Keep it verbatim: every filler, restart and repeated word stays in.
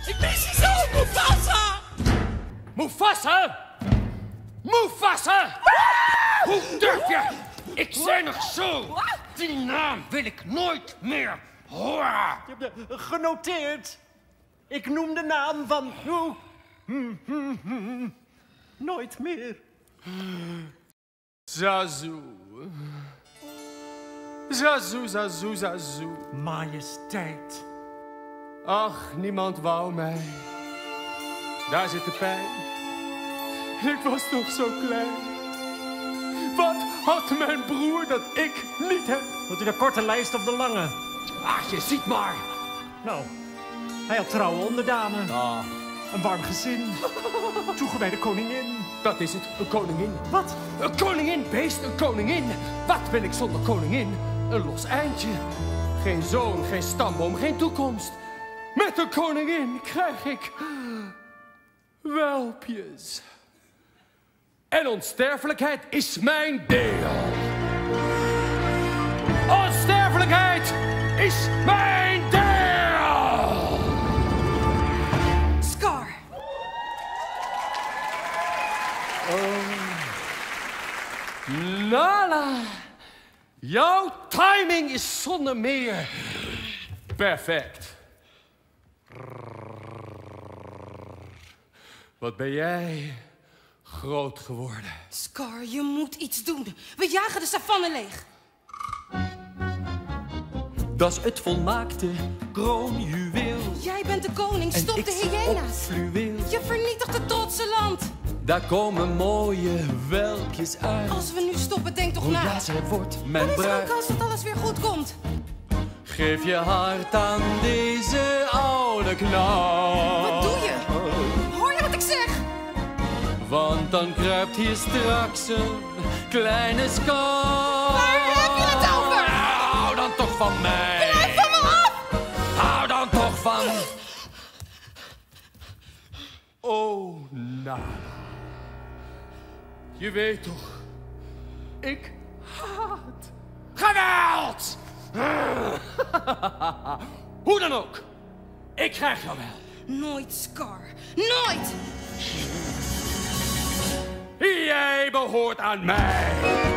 Ik mis je zo, Mufasa! Mufasa? Mufasa! Hoe durf je? Ik zei nog zo. Die naam wil ik nooit meer horen. Genoteerd. Ik noem de naam van... Nooit meer. Zazu. Zazu, Zazu, Zazu. Majesteit. Ach, niemand wou mij. Daar zit de pijn. Ik was toch zo klein. Wat had mijn broer dat ik niet heb? Wilt u de korte lijst of de lange? Ach, je ziet maar. Nou, hij had trouwe onderdanen. Ah. Een warm gezin. Toegewijde koningin. Dat is het, een koningin. Wat? Een koningin, beest, een koningin. Wat ben ik zonder koningin? Een los eindje. Geen zoon, geen stamboom, geen toekomst. Met een koningin krijg ik welpjes. En onsterfelijkheid is mijn deel. Onsterfelijkheid is mijn deel. Scar. Oh. Nala. Jouw timing is zonder meer perfect. Wat ben jij groot geworden. Scar, je moet iets doen. We jagen de savanne leeg. Dat is het volmaakte kroonjuweel. Jij bent de koning, stop de hyena's. Fluweel. Je vernietigt het trotse land. Daar komen mooie welkjes uit. Als we nu stoppen, denk toch Oh na. ja, zij wordt mijn Dan is er een bruid. kans dat alles weer goed komt. Geef je hart aan deze oude knal. Wat doe je? Hoor je wat ik zeg? Want dan kruipt hier straks een kleine schaal. Waar heb je het over? Hou dan toch van mij. Blijf van me af! Hou dan toch van... Oh, Nala. Je weet toch, ik haat geweld. Hoe dan ook, ik krijg jou wel. Nooit, Scar. Nooit! Jij behoort aan mij.